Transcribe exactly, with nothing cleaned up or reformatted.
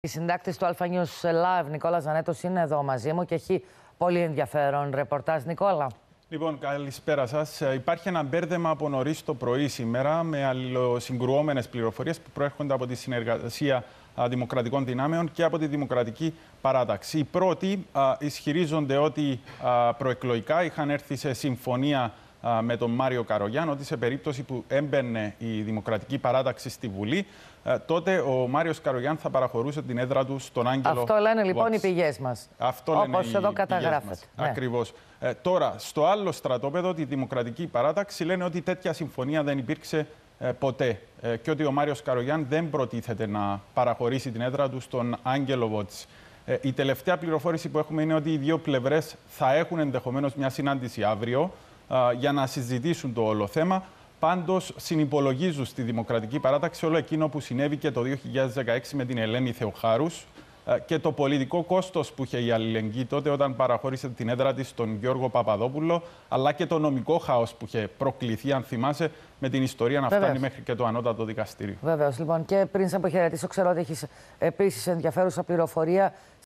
Η συντάκτης του Alpha News Live, Νικόλας Ζανέτος, είναι εδώ μαζί μου και έχει πολύ ενδιαφέρον ρεπορτάζ. Νικόλα. Λοιπόν, καλησπέρα σας. Υπάρχει ένα μπέρδεμα από νωρίς το πρωί σήμερα με αλληλοσυγκρουόμενες πληροφορίες που προέρχονται από τη συνεργασία δημοκρατικών δυνάμεων και από τη Δημοκρατική Παράταξη. Οι πρώτοι α, ισχυρίζονται ότι α, προεκλογικά είχαν έρθει σε συμφωνία α, με τον Μάριο Καρογιάν, ότι σε περίπτωση που έμπαινε η Δημοκρατική Παράταξη στη Βουλή, α, τότε ο Μάριος Καρογιάν θα παραχωρούσε την έδρα του στον Άγγελο. Αυτό λένε λοιπόν Watts. οι πηγές μας. Αυτό όπως λένε εδώ οι καταγράφεται. Ναι. Ακριβώς. Ε, τώρα, στο άλλο στρατόπεδο, τη Δημοκρατική Παράταξη, λένε ότι τέτοια συμφωνία δεν υπήρξε ε, ποτέ ε, και ότι ο Μάριος Καρογιάν δεν προτίθεται να παραχωρήσει την έδρα του στον Άγγελο Watts. Ε, η τελευταία πληροφόρηση που έχουμε είναι ότι οι δύο πλευρές θα έχουν ενδεχομένως μια συνάντηση αύριο ε, για να συζητήσουν το όλο θέμα. Πάντως, συνυπολογίζουν στη Δημοκρατική Παράταξη όλο εκείνο που συνέβη και το δύο χιλιάδες δεκαέξι με την Ελένη Θεοχάρους και το πολιτικό κόστος που είχε η αλληλεγγύη τότε όταν παραχώρησε την έδρα της στον Γιώργο Παπαδόπουλο, αλλά και το νομικό χάος που είχε προκληθεί, αν θυμάσαι, με την ιστορία να Βεβαίως. φτάνει μέχρι και το ανώτατο δικαστήριο. Βεβαίως, λοιπόν. Και πριν σε αποχαιρετήσω, ξέρω ότι έχεις επίσης ενδιαφέρουσα πληροφορία